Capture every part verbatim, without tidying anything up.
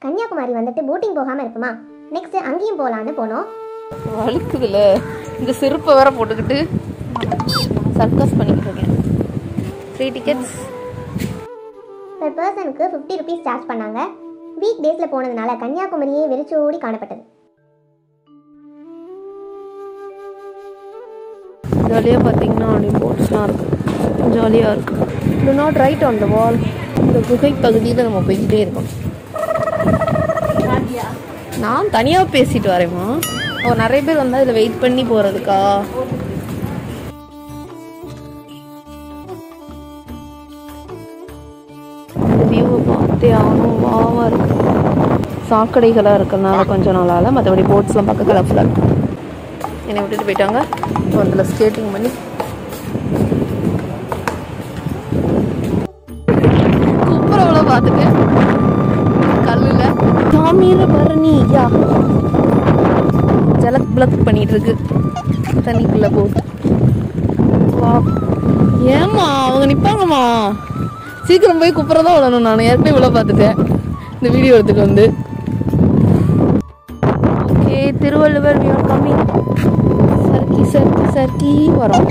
கன்னியாகுமரி வந்துட்டு போட்டிங் போகாமல் இருப்போமா, நெக்ஸ்ட் அங்கேயும் போகலான்னு போனோம். வழுக்குதுல இந்த செருப்பை வேற போட்டுக்கிட்டு சர்க்கஸ் பண்ணிக்கிட்டு இருக்கேன். ஃப்ரீ டிக்கெட்ஸ் பெர் பர்சனுக்கு ஃபிஃப்டி ருபீஸ் சார்ஜ் பண்ணாங்க. வீக் டேஸில் போனதுனால கன்னியாகுமரியே வெறிச்சோடி காணப்பட்டது. ஜாலியாக பார்த்தீங்கன்னா அப்படியே போட்ஸ்லாம் இருக்குது, ஜாலியாக இருக்குது. Do not write on the wall. இந்த குகை பகுதியில் நம்ம போய்கிட்டே இருக்கோம். நான் தனியாக பேசிட்டு வரேம்மா. ஓ, நிறைய பேர் வந்தால் இதில் வெயிட் பண்ணி போகிறதுக்கா? இந்த வியூவை பார்த்தே ஆகணும். வாவாக இருக்கு. சாக்கடைகளாக இருக்கிறதுனால கொஞ்சம் நாளால், மற்றபடி போட்ஸ்லாம் பார்க்க கலர்ஃபுல்லாக இருக்கு. என்னை விட்டுட்டு போயிட்டாங்க. அதில் ஸ்கேட்டிங் பண்ணி கூப்பிட்றவளோ பார்த்துட்டு கல்லில் தாமீர பரணி யா ஜலக் பிளக் பண்ணிட்டு இருக்கு தண்ணிக்குள்ள போட்டு. வா, ஏம்மா அவங்க நிற்பாங்கம்மா, சீக்கிரம் போய் கூப்பிட்றதா விடணும். நான் ஏற்கனவே இவ்வளோ பார்த்துட்டேன் இந்த வீடியோ எடுத்துட்டு வந்து. Okay, Thiruvalluvar we are coming. சர்க்கி சர்க்கி சர்க்கி வரோம்.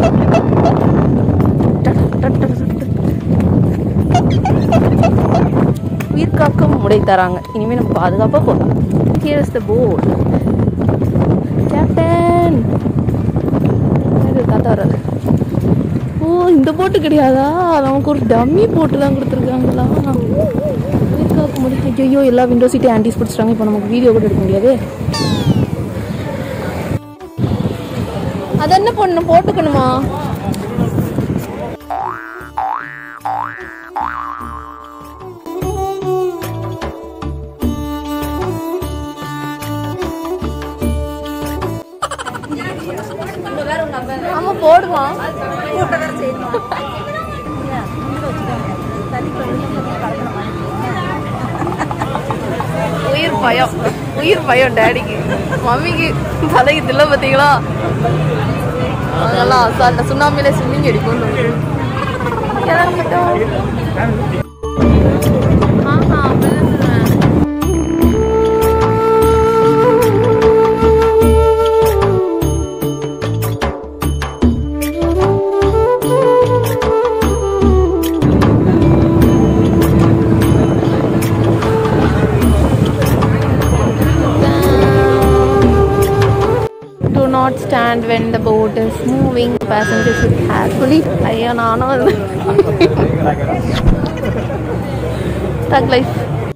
உயிர் காக்கும் உடை தராங்க. இனிமேல் நம்ம பாதுகாப்பாக போகலாம். Here is the boat. Captain தாத்தா வர்றாரு. ஓ, இந்த போட்டு கிடையாதா? நமக்கு ஒரு டம்மி போட்டு தான் கொடுத்துருக்காங்களா? உயிர் காக்க முடியும். ஐயோ, எல்லா விண்டோ சீட்டையும் ஆன்டிஸ் பிடிச்சிட்டாங்க. இப்போ நமக்கு வீடியோ கூட எடுக்க முடியாது. அது என்ன பண்ணணும், போட்டுக்கணுமா? ஆமா, போடுவான். உயிர் பயம், உயிர் பயம் டேடிக்கு. மம்மிக்கு தலைக்கு தில்ல பார்த்தீங்களா? அதெல்லாம் அசால்ட்ட சுண்ணாம்பிலே ஸ்விம்மிங் அடிக்கும். Not stand when the boat is moving. Passengers should carefully. ஐயா, நானும் tag life.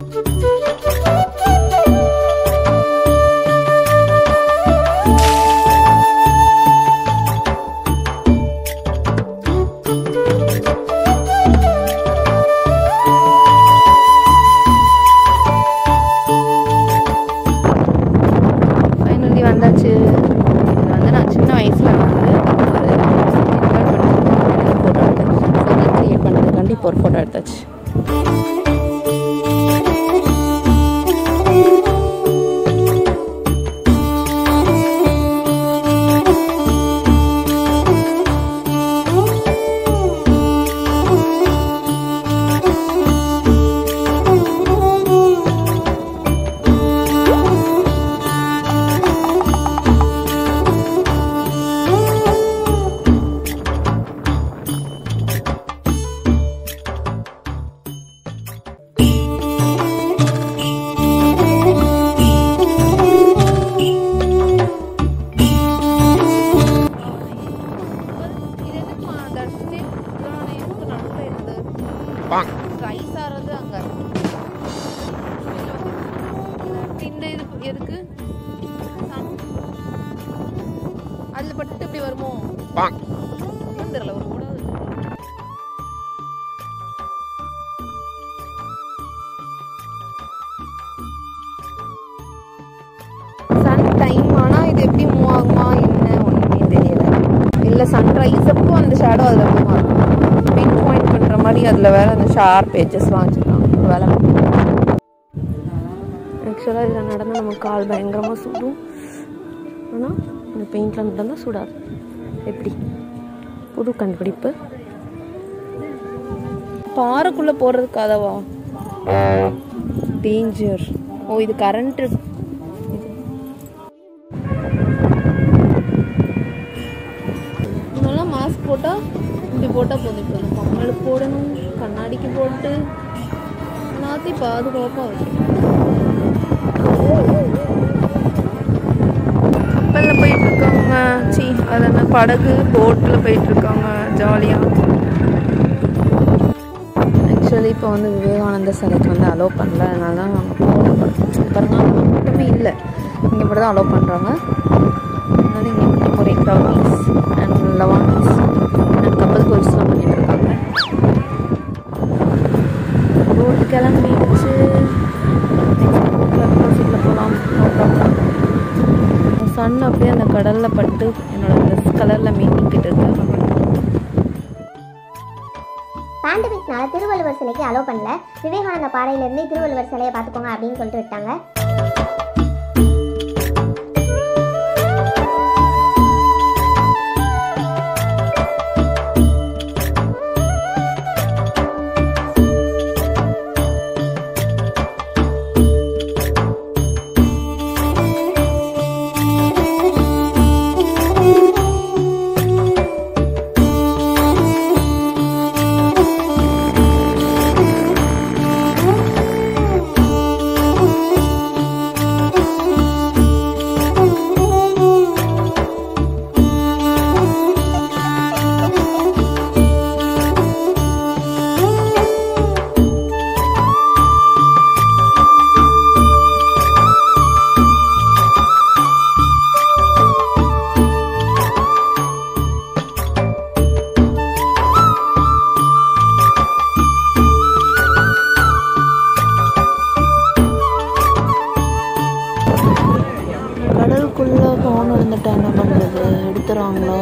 Finally வந்தாச்சு. சின்ன வயசுல வந்து கிரியேட் பண்ணதுக்காண்டி இப்போ ஒரு ஃபோட்டோ எடுத்தாச்சு. எதுக்கு அதுல பட்டு இப்படி வருமோ தெரியல. ஒரு ஓடாது. சன் டைம் ஆனா இது எப்படி மூவ் ஆகுமா என்ன ஒண்ணுமே தெரியல. இல்ல சன்ரைஸ் அப்போ அந்த ஷேடோ அதுல மூவ் ஆகும். பின் பாயிண்ட் பண்ற மாதிரி அதுல வேற அந்த ஷார்ப் எட்ஜஸ் வாங்கிச்சிருக்காங்க. ஒரு வேலை ஆக்சுவலாக இதில் நடந்தால் நம்ம கால் பயங்கரமாக சுடும். ஆனால் இந்த பெயிண்டில் நடந்தால் சுடாது. எப்படி புது கண்டுபிடிப்பு. பாறைக்குள்ளே போகிறதுக்கு கதவா? டேஞ்சர். ஓ இது கரண்ட். இதெல்லாம் மாஸ்க் போட்டால் இப்படி போட்டால் போதும். இப்போ அந்த கம்மலுக்கு போடணும், கண்ணாடிக்கு போட்டு எல்லாத்தையும் பாதுகாப்பாக வைக்கணும். கப்பலில் போயிட்டுருக்காங்க. சி அது என்ன படகு போட்டில் போயிட்டுருக்காங்க ஜாலியாக. ஆக்சுவலி இப்போ வந்து விவேகானந்த சிலைக்கு வந்து அலோவ் பண்ணல. அதனால தான் நாங்கள் போகல. பாருங்க மட்டுமே இல்லை, இங்கே மட்டும் தான் அலோவ் பண்ணுறாங்க. அதனால இங்கே மட்டும் ஒரே க்ரௌடீஸ் அண்ட் லவானிஸ் அண்ட் கப்பல் கோர்ஸ்லாம் பண்ணிட்டு இருக்காங்க. ரோட்டு கிளம்பிடுச்சு. நெக்ஸ்ட் போகலாம். சன் அப்படியே அந்த கடலில் பட்டு என்னோட ட்ரெஸ் கலரில் மீட்டிக்கிட்டு இருக்கு. பேண்டமிக்னால திருவள்ளுவர் சிலைக்கு அலோவ் பண்ணல. விவேகானந்த பாறையிலேருந்து திருவள்ளுவர் சிலையை பார்த்துக்கோங்க அப்படின்னு சொல்லிட்டு விட்டாங்க. கடலுக்குள்ளே ஃபோன் இருந்துட்டா என்ன பண்ணுறது? எடுத்துறாங்களா?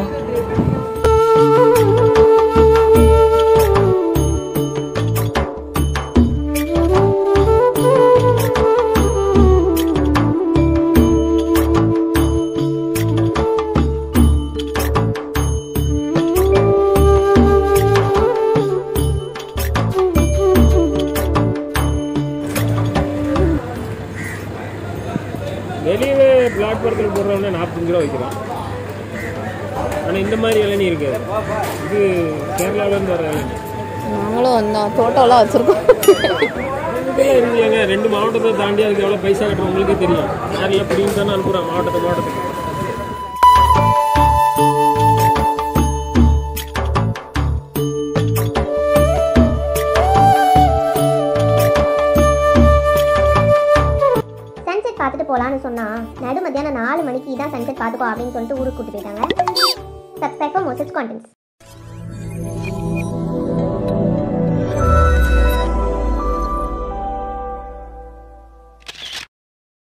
வெளியே பிளாக் பர்த்தில் போடுறவங்க நாற்பத்தஞ்சு ரூபா வைக்கலாம். ஆனால் இந்த மாதிரி இளநீ இருக்காது. இது கேரளாவிலேருந்து வர இளநீ. நாங்களும் வந்தோம், தோட்டம்லாம் வச்சுருக்கோம். இருக்குங்க ரெண்டு மாவட்டத்தை தாண்டி அதுக்கு எவ்வளோ பைசா கட்டுறோம் உங்களுக்கே தெரியும். யாரெல்லாம் பிடிக்கும் தானே அனுப்புகிறோம் மாவட்டத்தை மாவட்டத்துக்கு. பார்த்துட்டு போகலான்னு சொன்னால் நடு மத்தியானம் நாலு மணிக்கு தான் சன்செட் பார்த்துக்கோ அப்படின்னு சொல்லிட்டு ஊருக்கு கூட்டு போயிட்டாங்க. Subscribe for more such contents.